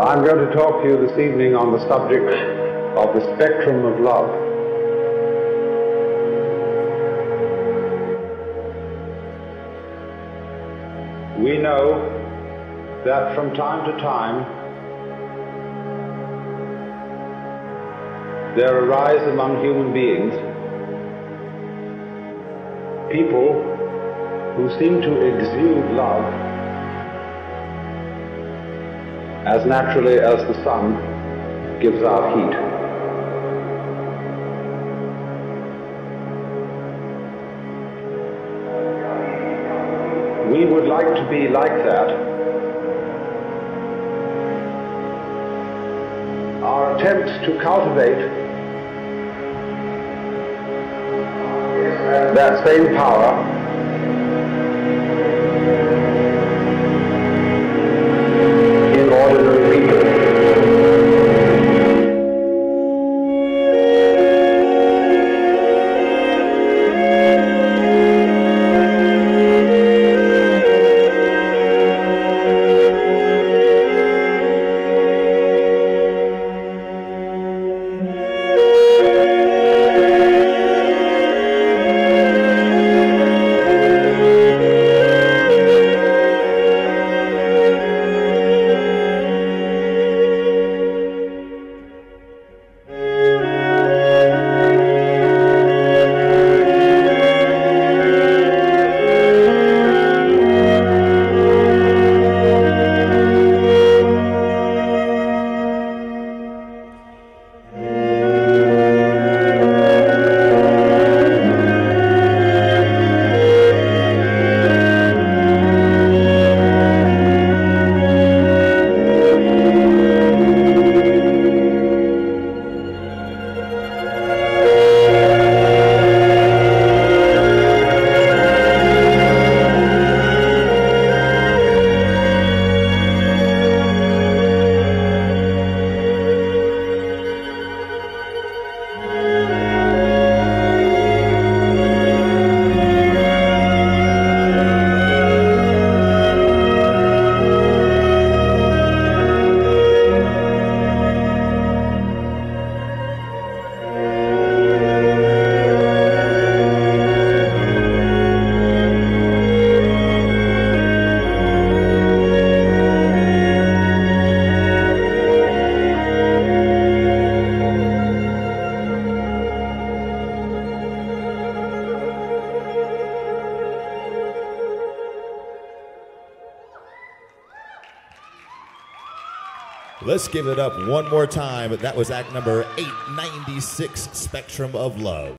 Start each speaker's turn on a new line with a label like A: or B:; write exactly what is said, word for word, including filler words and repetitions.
A: I'm going to talk to you this evening on the subject of the spectrum of love. We know that from time to time there arise among human beings people who seem to exude love as naturally as the sun gives out heat. We would like to be like that. Our attempts to cultivate that same power in ordinary people.
B: Let's give it up one more time. That was act number eight ninety-six, Spectrum of Love.